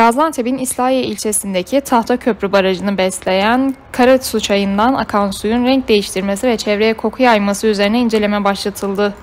Gaziantep'in İslahiye ilçesindeki Tahtaköprü Barajı'nı besleyen Karasu Çayı'ndan akan suyun renk değiştirmesi ve çevreye koku yayması üzerine inceleme başlatıldı.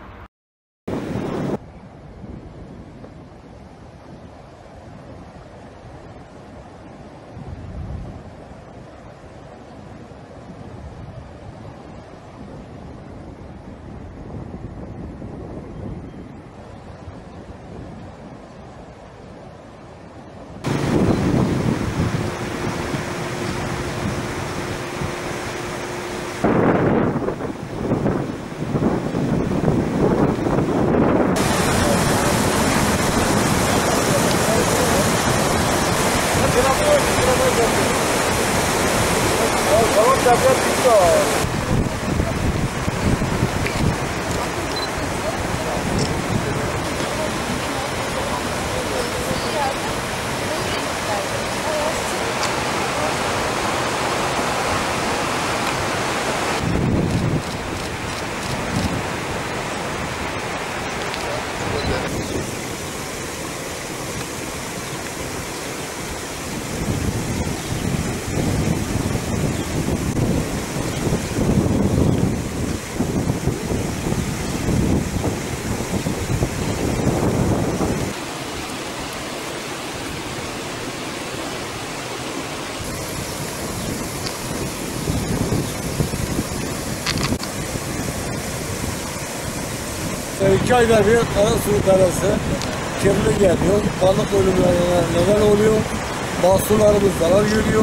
İki ayda bir Karasu Deresi kirli geliyor, balık ölümlerine neden oluyor, mahsullarımız zarar görüyor.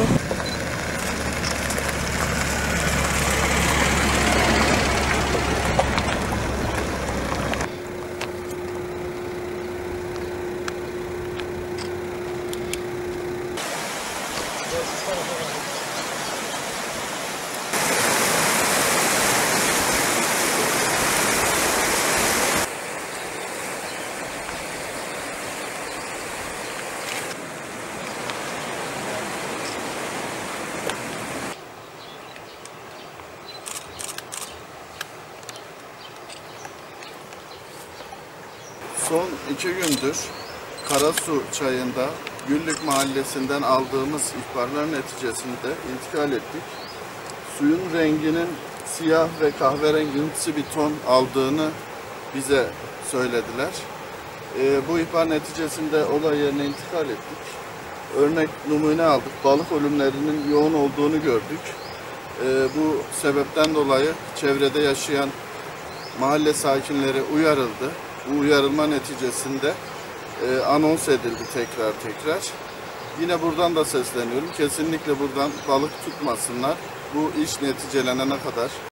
Son 2 gündür Karasu Çayı'nda Güllük Mahallesi'nden aldığımız ihbarlar neticesinde intikal ettik. Suyun renginin siyah ve kahverengimsi bir ton aldığını bize söylediler. Bu ihbar neticesinde olay yerine intikal ettik. Örnek numune aldık. Balık ölümlerinin yoğun olduğunu gördük. Bu sebepten dolayı çevrede yaşayan mahalle sakinleri uyarıldı. Bu uyarılma neticesinde anons edildi tekrar. Yine buradan da sesleniyorum. Kesinlikle buradan balık tutmasınlar. Bu iş neticelenene kadar.